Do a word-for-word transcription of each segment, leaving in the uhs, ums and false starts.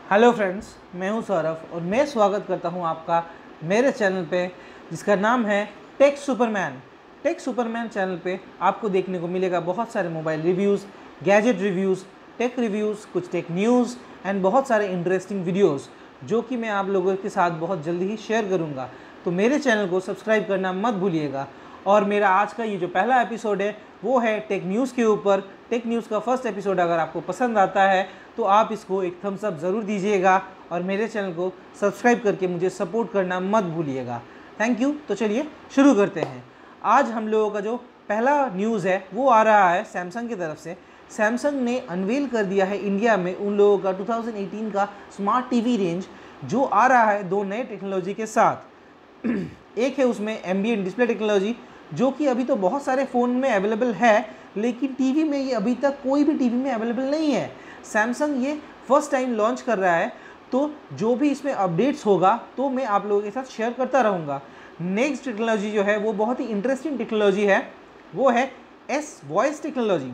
Hello friends, मैं हूं सौरभ और मैं स्वागत करता हूं आपका मेरे चैनल पे जिसका नाम है tech superman. Tech superman channel पे आपको देखने को मिलेगा बहुत सारे mobile reviews, gadget reviews, tech reviews, कुछ टेक न्यूज़ एंड बहुत सारे इंटरेस्टिंग वीडियोज़ जो कि मैं आप लोगों के साथ बहुत जल्दी ही शेयर करूँगा। तो मेरे चैनल को सब्सक्राइब करना मत भूलिएगा। और मेरा आज का ये जो पहला एपिसोड है वो है टेक न्यूज़ के ऊपर। टेक न्यूज़ का फर्स्ट एपिसोड अगर आपको पसंद आता है तो आप इसको एक थम्स अप ज़रूर दीजिएगा और मेरे चैनल को सब्सक्राइब करके मुझे सपोर्ट करना मत भूलिएगा। Thank you. तो चलिए शुरू करते हैं। आज हम लोगों का जो पहला न्यूज़ है वो आ रहा है सैमसंग की तरफ से। सैमसंग ने अनवील कर दिया है इंडिया में उन लोगों का दो हज़ार अठारह का स्मार्ट टीवी रेंज जो आ रहा है दो नए टेक्नोलॉजी के साथ। एक है उसमें एम्बिएंट डिस्प्ले टेक्नोलॉजी जो कि अभी तो बहुत सारे फ़ोन में अवेलेबल है, लेकिन टीवी में ये अभी तक कोई भी टीवी में अवेलेबल नहीं है। सैमसंग ये फर्स्ट टाइम लॉन्च कर रहा है, तो जो भी इसमें अपडेट्स होगा तो मैं आप लोगों के साथ शेयर करता रहूँगा। नेक्स्ट टेक्नोलॉजी जो है वो बहुत ही इंटरेस्टिंग टेक्नोलॉजी है, वो है एस वॉइस टेक्नोलॉजी।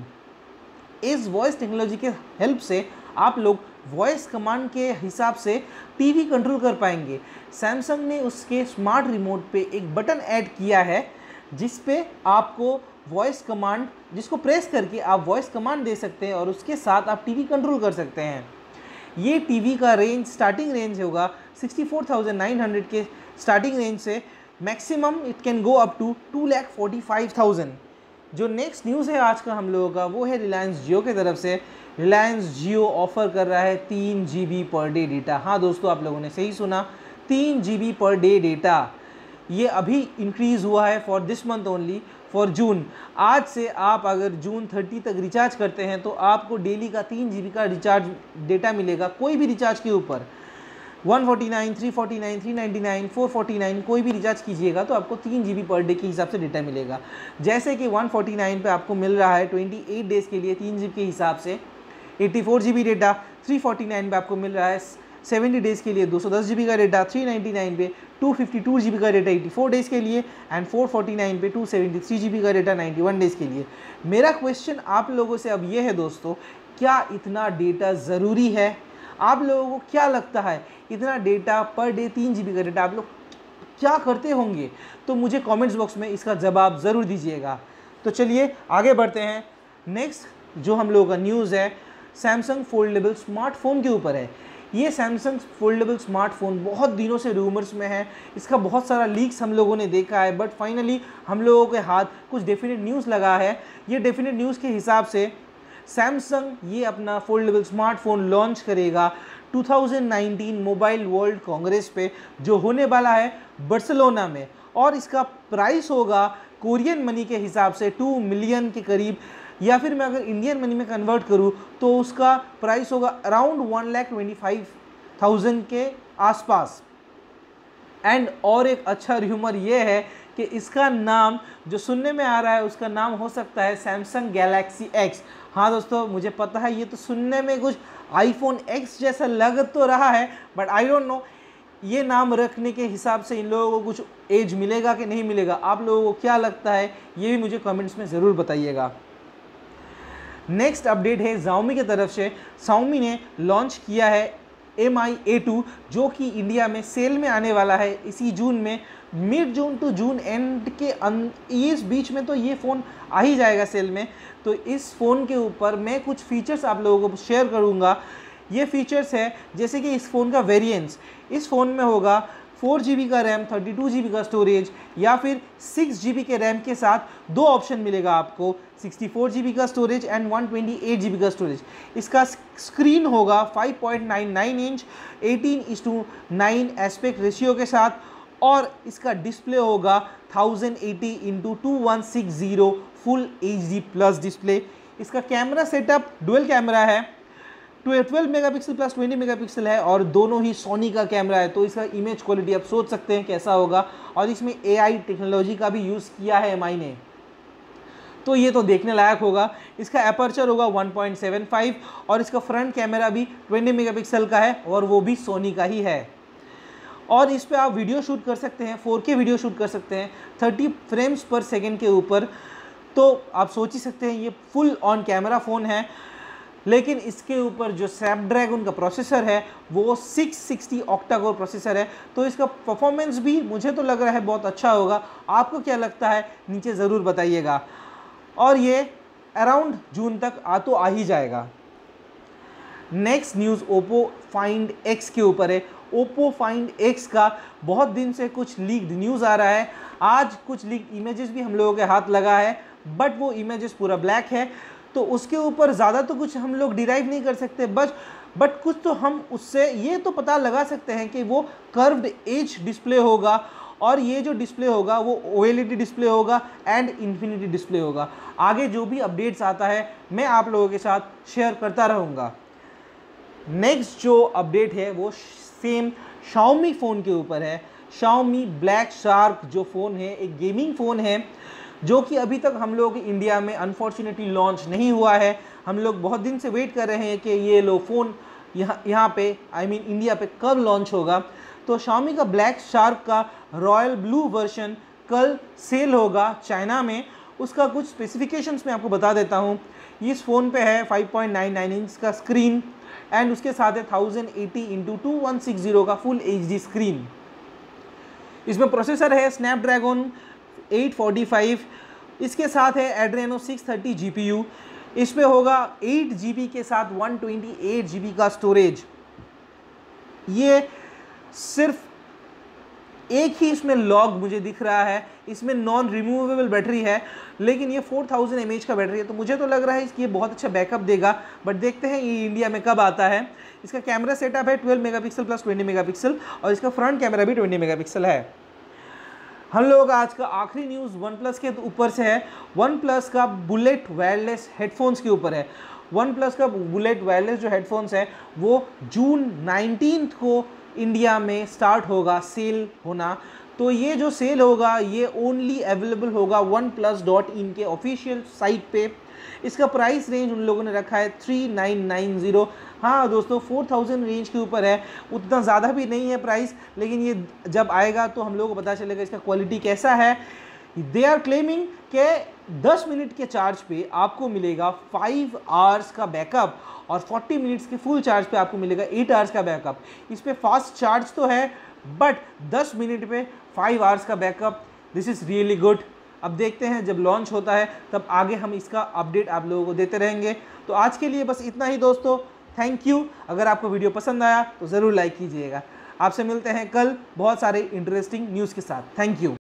इस वॉइस टेक्नोलॉजी के हेल्प से आप लोग वॉइस कमांड के हिसाब से टीवी कंट्रोल कर पाएंगे। सैमसंग ने उसके स्मार्ट रिमोट पे एक बटन ऐड किया है जिस पे आपको वॉइस कमांड, जिसको प्रेस करके आप वॉइस कमांड दे सकते हैं और उसके साथ आप टीवी कंट्रोल कर सकते हैं। ये टीवी का रेंज, स्टार्टिंग रेंज होगा sixty four thousand nine hundred के स्टार्टिंग रेंज से maximum it can go up to two lakh forty five thousand. जो नेक्स्ट न्यूज़ है आज का हम लोगों का वो है रिलायंस जियो की तरफ से। रिलायंस जियो ऑफर कर रहा है तीन G B per day data. हाँ दोस्तों, आप लोगों ने सही सुना, तीन G B per day data. ये अभी इंक्रीज़ हुआ है for this month only, for June. आज से आप अगर जून तीस तक रिचार्ज करते हैं तो आपको डेली का तीन जी बी का रिचार्ज डेटा मिलेगा कोई भी रिचार्ज के ऊपर। One forty nine, three forty nine, three ninety nine, four forty nine कोई भी रिचार्ज कीजिएगा तो आपको तीन जी बी पर डे के हिसाब से डेटा मिलेगा। जैसे कि वन फोर्टी नाइन पे आपको मिल रहा है अट्ठाईस डेज़ के लिए तीन जी बी के हिसाब से चौरासी G B data. Three forty nine पे आपको मिल रहा है सेवेंटी डेज़ के लिए दो सौ दस जी बी का डेटा। थ्री नाइन्टी नाइन पे two fifty two G B का डेटा चौरासी डेज़ के लिए एंड फोर फोर्टी नाइन पे two seventy three G B का डेटा इक्यानवे डेज़ के लिए। मेरा क्वेश्चन आप लोगों से अब ये है दोस्तों, क्या इतना डेटा ज़रूरी है? आप लोगों को क्या लगता है इतना डेटा पर डे, तीन जी बी का डेटा आप लोग क्या करते होंगे? तो मुझे कमेंट्स बॉक्स में इसका जवाब ज़रूर दीजिएगा। तो चलिए आगे बढ़ते हैं। नेक्स्ट जो हम लोगों का न्यूज़ है सैमसंग फोल्डेबल स्मार्टफोन के ऊपर है। ये सैमसंग फोल्डेबल स्मार्टफोन बहुत दिनों से रूमर्स में है, इसका बहुत सारा लीक्स हम लोगों ने देखा है, बट फाइनली हम लोगों के हाथ कुछ डेफिनेट न्यूज़ लगा है। ये डेफिनेट न्यूज़ के हिसाब से सैमसंग ये अपना फोल्डेबल स्मार्टफोन लॉन्च करेगा two thousand nineteen mobile world congress पे जो होने वाला है बार्सिलोना में, और इसका प्राइस होगा कोरियन मनी के हिसाब से टू मिलियन के करीब, या फिर मैं अगर इंडियन मनी में कन्वर्ट करूँ तो उसका प्राइस होगा around one lakh twenty five thousand के आसपास। एंड और एक अच्छा र्यूमर ये है कि इसका नाम जो सुनने में आ रहा है उसका नाम हो सकता है सैमसंग गैलेक्सी एक्स। हाँ दोस्तों, मुझे पता है ये तो सुनने में कुछ आईफोन एक्स जैसा लग तो रहा है, बट आई डोंट नो ये नाम रखने के हिसाब से इन लोगों को कुछ एज मिलेगा कि नहीं मिलेगा। आप लोगों को क्या लगता है ये भी मुझे कमेंट्स में ज़रूर बताइएगा। नेक्स्ट अपडेट है Xiaomi की तरफ से। Xiaomi ने लॉन्च किया है एम आई ए टू जो कि इंडिया में सेल में आने वाला है इसी जून में, mid June to June end के इस बीच में तो ये फ़ोन आ ही जाएगा सेल में। तो इस फ़ोन के ऊपर मैं कुछ फीचर्स आप लोगों को शेयर करूँगा। ये फीचर्स है जैसे कि इस फ़ोन का वेरिएंट्स, इस फ़ोन में होगा फोर जी बी का RAM, thirty two G B का स्टोरेज, या फिर सिक्स जी बी के रैम के साथ दो ऑप्शन मिलेगा आपको, सिक्सटी फोर जी बी का storage and one twenty eight G B का स्टोरेज। इसका स्क्रीन होगा five point nine nine inch eighteen is to nine aspect ratio के साथ, और इसका डिस्प्ले होगा thousand eighty into two one six zero full H D plus display. इसका camera setup dual camera है, twelve megapixel plus twenty megapixel है और दोनों ही सोनी का कैमरा है, तो इसका इमेज क्वालिटी आप सोच सकते हैं कैसा होगा। और इसमें ए आई टेक्नोलॉजी का भी यूज़ किया है एम आई ने, तो ये तो देखने लायक होगा। इसका एपर्चर होगा वन पॉइंट सेवन फाइव और इसका फ्रंट कैमरा भी ट्वेंटी मेगापिक्सल का है और वो भी सोनी का ही है। और इस पर आप वीडियो शूट कर सकते हैं, फोर के वीडियो शूट कर सकते हैं थर्टी फ्रेम्स पर सेकेंड के ऊपर। तो आप सोच ही सकते हैं ये फुल ऑन कैमरा फ़ोन है। लेकिन इसके ऊपर जो स्नैपड्रैगन का प्रोसेसर है वो six sixty octa core processor है, तो इसका परफॉर्मेंस भी मुझे तो लग रहा है बहुत अच्छा होगा। आपको क्या लगता है नीचे ज़रूर बताइएगा। और ये अराउंड जून तक आ तो आ ही जाएगा। Next news Oppo find X के ऊपर है। ओप्पो फाइंड एक्स का बहुत दिन से कुछ लीक्ड न्यूज़ आ रहा है। आज कुछ लीक्ड इमेजेस भी हम लोगों के हाथ लगा है, बट वो इमेजेस पूरा ब्लैक है, तो उसके ऊपर ज़्यादा तो कुछ हम लोग डिराइव नहीं कर सकते, बस बट कुछ तो हम उससे ये तो पता लगा सकते हैं कि वो कर्व्ड एज डिस्प्ले होगा, और ये जो डिस्प्ले होगा वो ओएलईडी डिस्प्ले होगा एंड इन्फिनिटी डिस्प्ले होगा। आगे जो भी अपडेट्स आता है मैं आप लोगों के साथ शेयर करता रहूँगा। नेक्स्ट जो अपडेट है वो सेम Xiaomi फ़ोन के ऊपर है। Xiaomi ब्लैक शार्क जो फ़ोन है एक गेमिंग फ़ोन है, जो कि अभी तक हम लोग इंडिया में अनफॉर्चुनेटली लॉन्च नहीं हुआ है। हम लोग बहुत दिन से वेट कर रहे हैं कि ये लो फ़ोन यहाँ यहाँ पे आई मीन इंडिया पे कब लॉन्च होगा। तो Xiaomi का ब्लैक शार्क का रॉयल ब्लू वर्जन कल सेल होगा चाइना में। उसका कुछ स्पेसिफिकेशंस मैं आपको बता देता हूँ। इस फ़ोन पे है five point nine nine inch का स्क्रीन एंड उसके साथ है thousand eighty into two one six zero का फुल एच डी स्क्रीन। इसमें प्रोसेसर है स्नैपड्रैगन एट फोर्टी फाइव, इसके साथ है Adreno six thirty G P U. इस पे होगा एट जी बी के साथ one twenty eight G B का स्टोरेज। ये सिर्फ एक ही इसमें लॉग मुझे दिख रहा है, इसमें नॉन रिमूवेबल बैटरी है, लेकिन ये four thousand M A H का बैटरी है, तो मुझे तो लग रहा है कि ये बहुत अच्छा बैकअप देगा। बट देखते हैं ये इंडिया में कब आता है। इसका कैमरा सेटअप है twelve megapixel plus twenty megapixel, और इसका फ्रंट कैमरा भी ट्वेंटी मेगापिक्सल है। हम लोग आज का आखिरी न्यूज़ वन प्लस के ऊपर से है। वन प्लस का बुलेट वायरलेस हेडफोन्स के ऊपर है। वन प्लस का बुलेट वायरलेस जो हेडफोन्स है वो जून नाइनटीन्थ को इंडिया में स्टार्ट होगा सेल होना। तो ये जो सेल होगा ये ओनली अवेलेबल होगा वन प्लस डॉट इन के ऑफिशियल साइट पे। इसका प्राइस रेंज उन लोगों ने रखा है थ्री नाइन नाइन ज़ीरो। हाँ दोस्तों, फोर थाउजेंड रेंज के ऊपर है, उतना ज़्यादा भी नहीं है प्राइस, लेकिन ये जब आएगा तो हम लोगों को पता चलेगा इसका क्वालिटी कैसा है। दे आर क्लेमिंग के दस मिनट के चार्ज पे आपको मिलेगा फाइव आवर्स का बैकअप, और फोर्टी मिनट्स के फुल चार्ज पे आपको मिलेगा एट आवर्स का बैकअप। इस पे फास्ट चार्ज तो है, बट दस मिनट पे फाइव आवर्स का backup, this is really good. अब देखते हैं जब लॉन्च होता है तब आगे हम इसका अपडेट आप लोगों को देते रहेंगे। तो आज के लिए बस इतना ही दोस्तों, थैंक यू। अगर आपको वीडियो पसंद आया तो ज़रूर लाइक कीजिएगा। आपसे मिलते हैं कल बहुत सारे इंटरेस्टिंग न्यूज़ के साथ। Thank you.